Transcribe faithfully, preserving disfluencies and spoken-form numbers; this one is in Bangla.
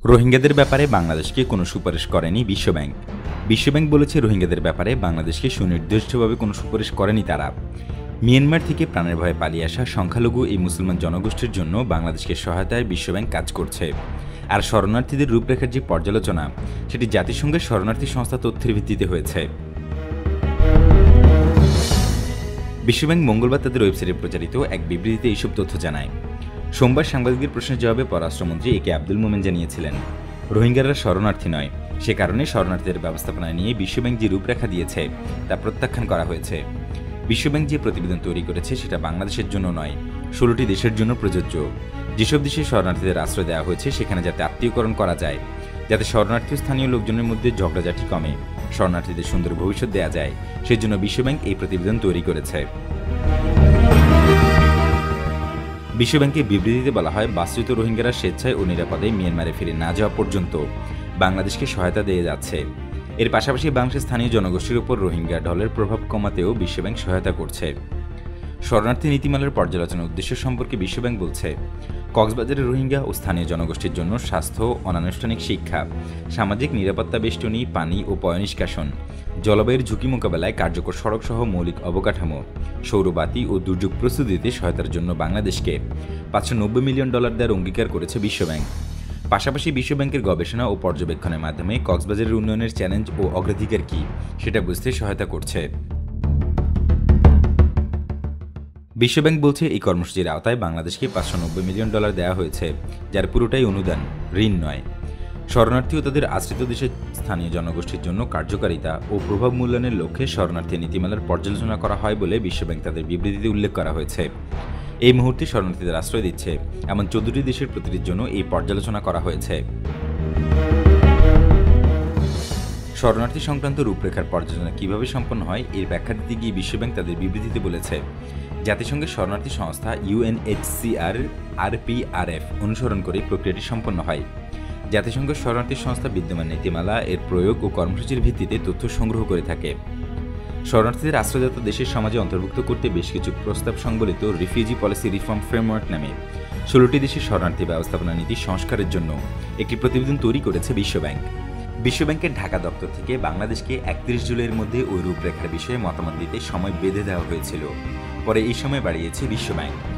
রোহিঙ্গাদের ব্যাপারে বাংলাদেশকে কোনো সুপারিশ করেনি বিশ্বব্যাংক। বিশ্বব্যাংক বলেছে, রোহিঙ্গাদের ব্যাপারে বাংলাদেশকে সুনির্দিষ্টভাবে কোনো সুপারিশ করেনি তারা। মিয়ানমার থেকে প্রাণের ভয়ে পালিয়ে আসা সংখ্যালঘু এই মুসলমান জনগোষ্ঠীর জন্য বাংলাদেশকে সহায়তায় বিশ্বব্যাংক কাজ করছে। আর শরণার্থীদের রূপরেখার যে পর্যালোচনা, সেটি জাতিসংঘের শরণার্থী সংস্থা তথ্যের ভিত্তিতে হয়েছে। বিশ্বব্যাংক মঙ্গলবার তাদের ওয়েবসাইটে প্রচারিত এক বিবৃতিতে এইসব তথ্য জানায়। সোমবার সাংবাদিকদের প্রশ্নের জবাবে পররাষ্ট্রমন্ত্রী এ কে আব্দুল মোমেন জানিয়েছিলেন, রোহিঙ্গারা শরণার্থী নয়, সে কারণে শরণার্থীদের ব্যবস্থাপনা নিয়ে বিশ্বব্যাংক যে রূপরেখা দিয়েছে তা প্রত্যাখ্যান করা হয়েছে। বিশ্বব্যাংক যে প্রতিবেদন তৈরি করেছে সেটা বাংলাদেশের জন্য নয়, ষোলোটি দেশের জন্য প্রযোজ্য। যেসব দেশে শরণার্থীদের আশ্রয় দেওয়া হয়েছে সেখানে যাতে আত্মীয়করণ করা যায়, যাতে শরণার্থী স্থানীয় লোকজনের মধ্যে ঝগড়াঝাটি কমে, শরণার্থীদের সুন্দর ভবিষ্যৎ দেওয়া যায়, সেজন্য বিশ্বব্যাংক এই প্রতিবেদন তৈরি করেছে। বিশ্বব্যাংকের বিবৃতিতে বলা হয়, বাস্তুত রোহিঙ্গারা স্বেচ্ছায় ও নিরাপদে মিয়ানমারে ফিরে না যাওয়া পর্যন্ত বাংলাদেশকে সহায়তা দিয়ে যাচ্ছে। এর পাশাপাশি বাংলাদেশের স্থানীয় জনগোষ্ঠীর উপর রোহিঙ্গা ঢলের প্রভাব কমাতেও বিশ্বব্যাংক সহায়তা করছে। শরণার্থী নীতিমালার পর্যালোচনার উদ্দেশ্য সম্পর্কে বিশ্বব্যাংক বলছে, কক্সবাজারের রোহিঙ্গা ও স্থানীয় জনগোষ্ঠীর জন্য স্বাস্থ্য, অনানুষ্ঠানিক শিক্ষা, সামাজিক নিরাপত্তা বেষ্টনী, পানি ও পয়ঃনিষ্কাশন, জলবায়ুর ঝুঁকি মোকাবেলায় কার্যকর সড়কসহ মৌলিক অবকাঠামো, সৌরবাতি ও দুর্যোগ প্রস্তুতিতে সহায়তার জন্য বাংলাদেশকে পাঁচশো নব্বই মিলিয়ন ডলার দেওয়ার অঙ্গীকার করেছে বিশ্বব্যাংক। পাশাপাশি বিশ্বব্যাংকের গবেষণা ও পর্যবেক্ষণের মাধ্যমে কক্সবাজারের উন্নয়নের চ্যালেঞ্জ ও অগ্রাধিকার কী সেটা বুঝতে সহায়তা করছে। বিশ্বব্যাংক বলছে, এই কর্মসূচির আওতায় বাংলাদেশকে পাঁচশো নব্বই মিলিয়ন ডলার দেওয়া হয়েছে, যার পুরোটাই অনুদান, ঋণ নয়। শরণার্থী ও তাদের আশ্রিত দেশের স্থানীয় জনগোষ্ঠীর জন্য কার্যকারিতা ও প্রভাব মূল্যায়নের লক্ষ্যে শরণার্থী নীতিমালার পর্যালোচনা করা হয় বলে বিশ্বব্যাংক তাদের বিবৃতিতে উল্লেখ করা হয়েছে। এই মুহূর্তে শরণার্থীদের আশ্রয় দিচ্ছে এমন চোদ্দটি দেশের প্রতিটির জন্য এই পর্যালোচনা করা হয়েছে। শরণার্থী সংক্রান্ত রূপরেখার পর্যালোচনা কিভাবে সম্পন্ন হয় এর ব্যাখ্যা দিতে গিয়ে বিশ্বব্যাংক তাদের বিবৃতিতে বলেছে, জাতিসংঘের শরণার্থী সংস্থা U N H C R R P R F অনুসরণ করে প্রক্রিয়াটি সম্পন্ন হয়। জাতিসংঘের শরণার্থী সংস্থা বিদ্যমান নীতিমালা, এর প্রয়োগ ও কর্মসূচির ভিত্তিতে তথ্য সংগ্রহ করে থাকে। শরণার্থীদের আশ্রয়দাতা দেশের সমাজে অন্তর্ভুক্ত করতে বেশ কিছু প্রস্তাব সংবলিত রিফিউজি পলিসি রিফর্ম ফ্রেমওয়ার্ক নামে ষোলোটি দেশের শরণার্থী ব্যবস্থাপনা নীতি সংস্কারের জন্য একটি প্রতিবেদন তৈরি করেছে বিশ্বব্যাংক। বিশ্বব্যাংকের ঢাকা দপ্তর থেকে বাংলাদেশকে একত্রিশ জুলাইয়ের মধ্যে ওই রূপরেখার বিষয়ে মতামত দিতে সময় বেঁধে দেওয়া হয়েছিল, পরে এই সময় বাড়িয়েছে বিশ্বব্যাংক।